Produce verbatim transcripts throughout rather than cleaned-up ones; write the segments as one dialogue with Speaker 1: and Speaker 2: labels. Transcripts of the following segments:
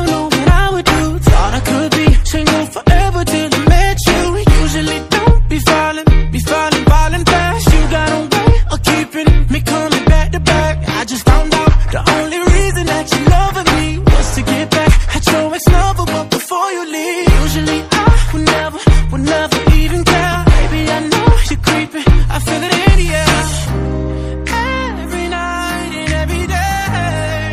Speaker 1: don't know what I would do. Thought I could be single forever till I met you. Usually don't be falling, be falling, falling fast. You got a way of keeping me coming back to back. I just found out the only reason that you loving me was to get back at your ex-lover, but before you leave. Usually I would never, would never even care. Baby, I know you're creeping, I feel it in the air. Every night and every day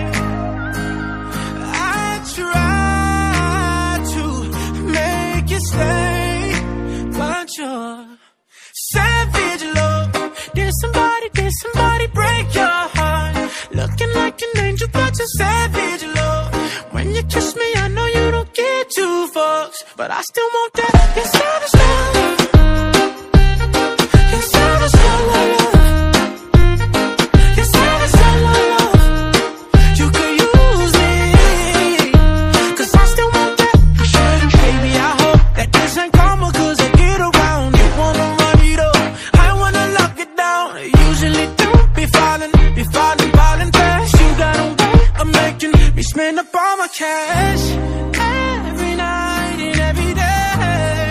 Speaker 1: I try to make you stay, but you're savage love. Did somebody, did somebody break your heart? Looking like an angel, but you're savage love. When you kiss me, I know you don't get two fucks, but I still want that. You're savage love. You're savage love. You're savage love. You could use me, 'cause I still want that. Baby, I hope that this ain't karma, 'cause I get around. You wanna run it up, I wanna lock it down. Usually don't be falling, be falling, falling fast. You got a way of making me spend up all my cash. Every night and every day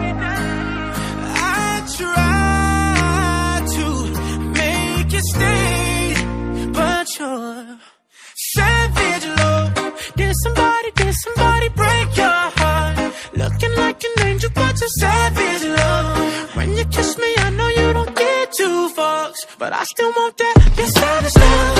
Speaker 1: I try to make you stay, but you're savage love. Did somebody, did somebody break your heart? Looking like an angel, but you're savage love. When you kiss me, I know you don't get two fucks, but I still want that. You're savage love.